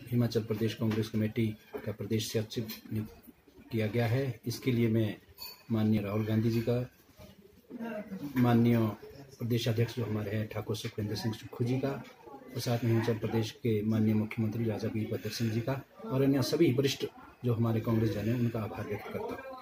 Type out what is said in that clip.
Himachal Pradesh Congress committee का प्रदेश सचिव नियुक्त किया गया है। इसके लिए मैं माननीय राहुल गांधी जी का, माननीय प्रदेश अध्यक्ष जो हमारे हैं ठाकुर सुखविंदर सिंह सुक्खू जी का, और साथ में हिमाचल प्रदेश के माननीय मुख्यमंत्री राजा वीरभद्र सिंह जी का और अन्य सभी वरिष्ठ जो हमारे कांग्रेस जन हैं उनका आभार व्यक्त करता हूँ।